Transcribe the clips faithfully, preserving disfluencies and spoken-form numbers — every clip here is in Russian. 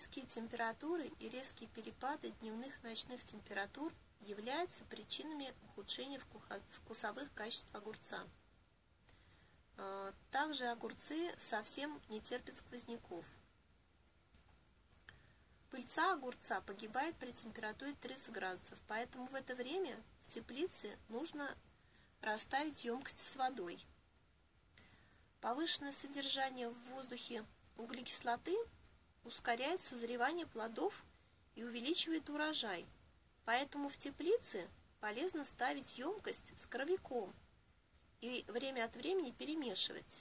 Низкие температуры и резкие перепады дневных и ночных температур являются причинами ухудшения вкусовых качеств огурца. Также огурцы совсем не терпят сквозняков. Пыльца огурца погибает при температуре тридцать градусов, поэтому в это время в теплице нужно расставить емкости с водой. Повышенное содержание в воздухе углекислоты ускоряет созревание плодов и увеличивает урожай, поэтому в теплице полезно ставить емкость с коровиком и время от времени перемешивать.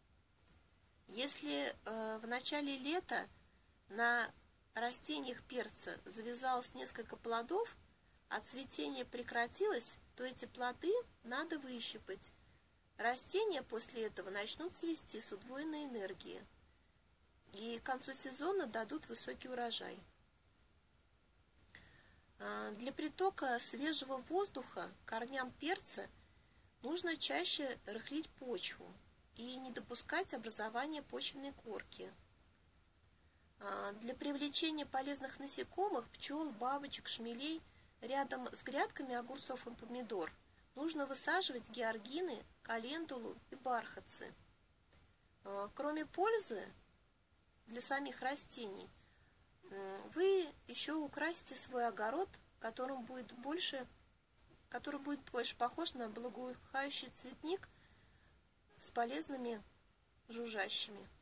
Если э, в начале лета на растениях перца завязалось несколько плодов, а цветение прекратилось, то эти плоды надо выщипать. Растения после этого начнут цвести с удвоенной энергией и к концу сезона дадут высокий урожай. Для притока свежего воздуха корням перца нужно чаще рыхлить почву и не допускать образования почвенной корки. Для привлечения полезных насекомых, пчел, бабочек, шмелей рядом с грядками огурцов и помидор нужно высаживать георгины, календулу и бархатцы. Кроме пользы для самих растений, вы еще украсите свой огород, которым будет больше, который будет больше похож на благоухающий цветник с полезными жужжащими.